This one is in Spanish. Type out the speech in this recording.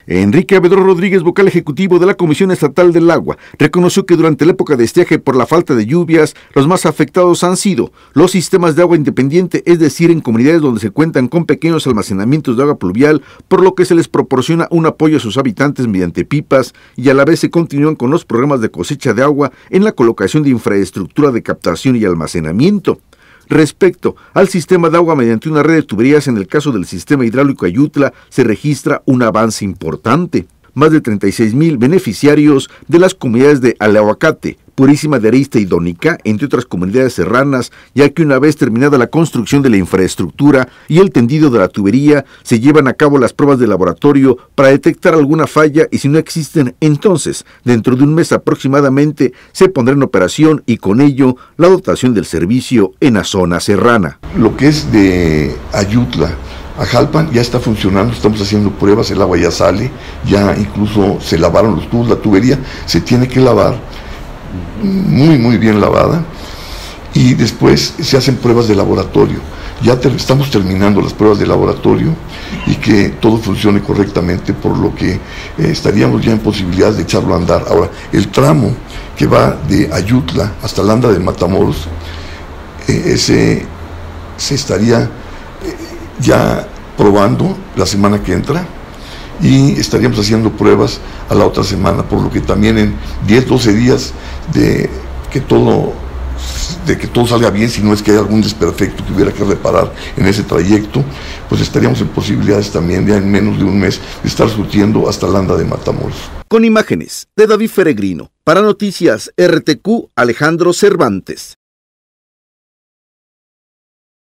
Enrique Avedro Rodríguez, vocal ejecutivo de la Comisión Estatal del Agua, reconoció que durante la época de estiaje por la falta de lluvias, los más afectados han sido los sistemas de agua independiente, es decir, en comunidades donde se cuentan con pequeños almacenamientos de agua pluvial, por lo que se les proporciona un apoyo a sus habitantes mediante pipas y a la vez se continúan con los programas de cosecha de agua en la colocación de infraestructura de captación y almacenamiento. Respecto al sistema de agua mediante una red de tuberías, en el caso del sistema hidráulico Ayutla, se registra un avance importante. Más de 36,000 beneficiarios de las comunidades de Alahuacate, Purísima de Arista y Dónica, entre otras comunidades serranas, ya que una vez terminada la construcción de la infraestructura y el tendido de la tubería, se llevan a cabo las pruebas de laboratorio para detectar alguna falla y si no existen, entonces, dentro de un mes aproximadamente, se pondrá en operación y con ello la dotación del servicio en la zona serrana. Lo que es de Ayutla a Jalpan ya está funcionando, estamos haciendo pruebas, el agua ya sale, ya incluso se lavaron los tubos, la tubería se tiene que lavar, muy bien lavada, y después se hacen pruebas de laboratorio. Ya estamos terminando las pruebas de laboratorio y que todo funcione correctamente, por lo que estaríamos ya en posibilidades de echarlo a andar. Ahora, el tramo que va de Ayutla hasta Landa de Matamoros, ese se estaría ya probando la semana que entra y estaríamos haciendo pruebas a la otra semana, por lo que también en 10-12 días de que todo salga bien, si no es que hay algún desperfecto que hubiera que reparar en ese trayecto, pues estaríamos en posibilidades también ya en menos de un mes de estar surtiendo hasta Landa de Matamoros. Con imágenes de David Peregrino, para Noticias RTQ, Alejandro Cervantes.